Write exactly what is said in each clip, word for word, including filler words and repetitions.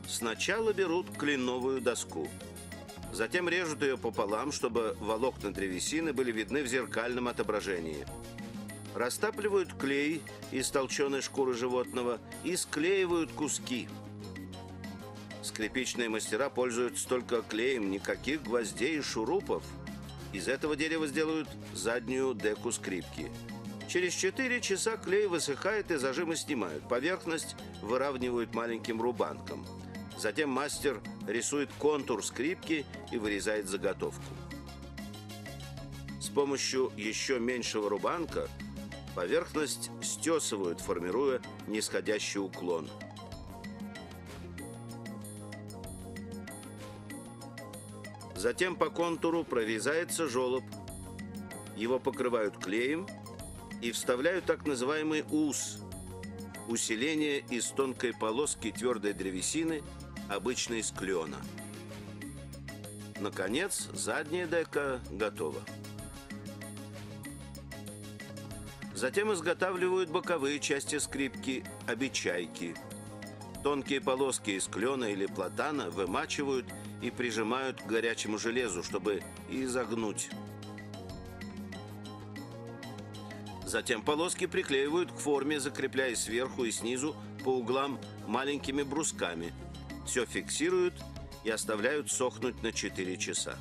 Сначала берут кленовую доску. Затем режут ее пополам, чтобы волокна древесины были видны в зеркальном отображении. Растапливают клей из толченой шкуры животного и склеивают куски. Скрипичные мастера пользуются только клеем, никаких гвоздей и шурупов. Из этого дерева сделают заднюю деку скрипки. Через четыре часа клей высыхает и зажимы снимают. Поверхность выравнивают маленьким рубанком. Затем мастер рисует контур скрипки и вырезает заготовку. С помощью еще меньшего рубанка поверхность стесывают, формируя нисходящий уклон. Затем по контуру прорезается желоб. Его покрывают клеем и вставляют так называемый ус – усиление из тонкой полоски твердой древесины, обычно из клена. Наконец, задняя дека готова. Затем изготавливают боковые части скрипки – обечайки. Тонкие полоски из клена или платана вымачивают и прижимают к горячему железу, чтобы изогнуть. Затем полоски приклеивают к форме, закрепляя сверху и снизу по углам маленькими брусками. Все фиксируют и оставляют сохнуть на четыре часа.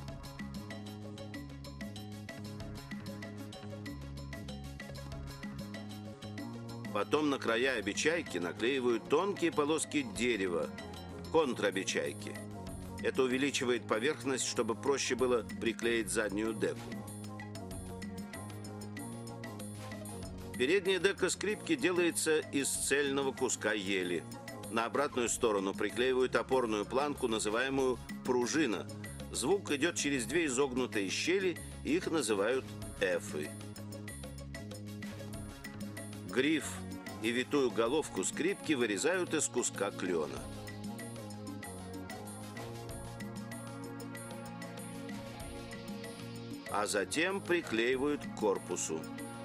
Потом на края обечайки наклеивают тонкие полоски дерева, контрабечайки. Это увеличивает поверхность, чтобы проще было приклеить заднюю деку. Передняя дека скрипки делается из цельного куска ели. На обратную сторону приклеивают опорную планку, называемую пружина. Звук идет через две изогнутые щели, их называют эфы. Гриф и витую головку скрипки вырезают из куска клена. А затем приклеивают к корпусу.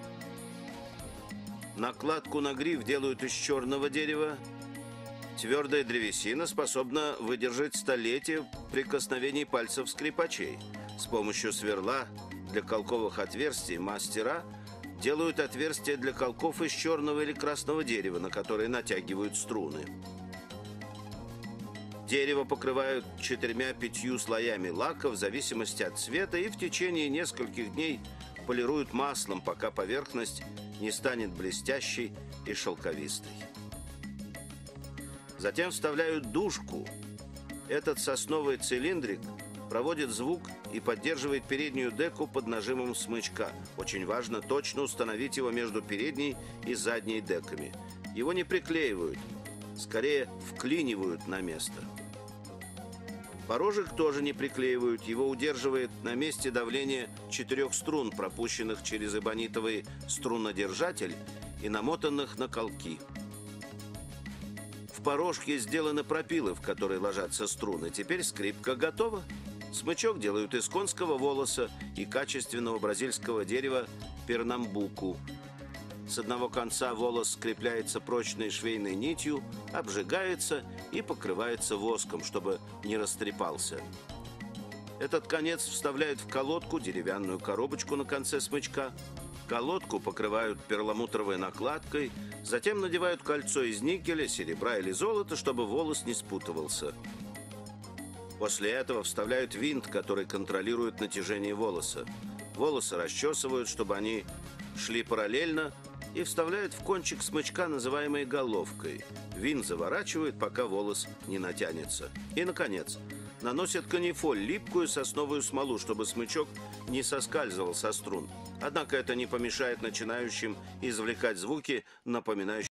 Накладку на гриф делают из черного дерева. Твердая древесина способна выдержать столетия прикосновений пальцев скрипачей. С помощью сверла для колковых отверстий мастера делают отверстия для колков из черного или красного дерева, на которые натягивают струны. Дерево покрывают четырьмя-пятью слоями лака в зависимости от цвета и в течение нескольких дней полируют маслом, пока поверхность не станет блестящей и шелковистой. Затем вставляют дужку. Этот сосновый цилиндрик проводит звук и поддерживает переднюю деку под нажимом смычка. Очень важно точно установить его между передней и задней деками. Его не приклеивают, скорее вклинивают на место. Порожек тоже не приклеивают, его удерживает на месте давление четырех струн, пропущенных через эбонитовый струнодержатель и намотанных на колки. В порожке сделаны пропилы, в которые ложатся струны. Теперь скрипка готова. Смычок делают из конского волоса и качественного бразильского дерева пернамбуку. С одного конца волос скрепляется прочной швейной нитью, обжигается и покрывается воском, чтобы не растрепался. Этот конец вставляют в колодку, деревянную коробочку на конце смычка. Колодку покрывают перламутровой накладкой, затем надевают кольцо из никеля, серебра или золота, чтобы волос не спутывался. После этого вставляют винт, который контролирует натяжение волоса. Волосы расчесывают, чтобы они шли параллельно, и вставляют в кончик смычка, называемой головкой. Винт заворачивают, пока волос не натянется. И, наконец, наносят канифоль, липкую сосновую смолу, чтобы смычок не соскальзывал со струн. Однако это не помешает начинающим извлекать звуки, напоминающие